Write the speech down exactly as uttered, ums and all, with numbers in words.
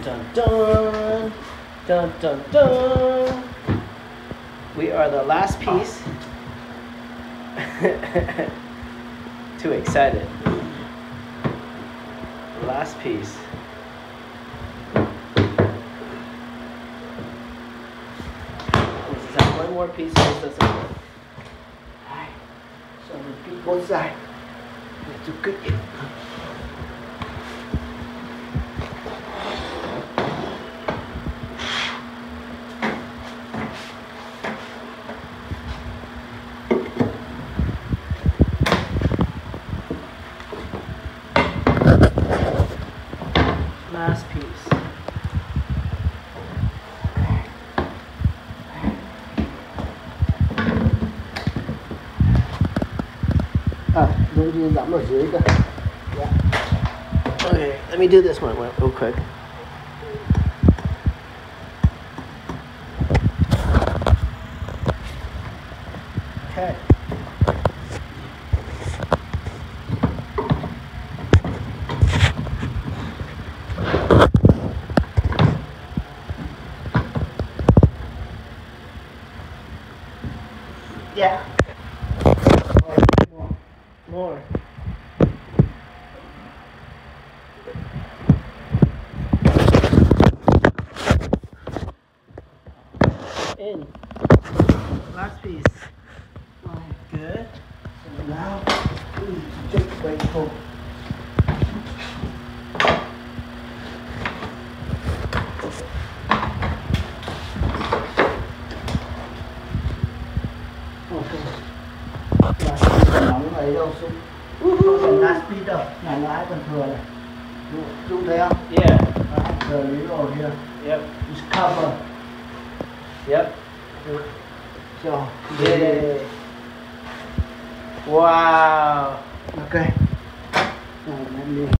dun dun dun dun dun. We are the last piece. Too excited. Last piece. We just have one more piece of this doesn't work. Alright, so repeat both sides. Let's do good. Last piece. À, giống như giảm ở dưới cơ. Yeah. Okay, let me do this one real quick. Okay. Yeah. More. More. In. Last piece. Good. So now, just wait for. Nóng ấy đâu Dung, không phải last speed đâu, là lái còn thừa này. Dung thấy không? Yeah. Giờ lý rồi here. Yep. Just cover. Yep. So, Yeah. Wow. okay. Now let me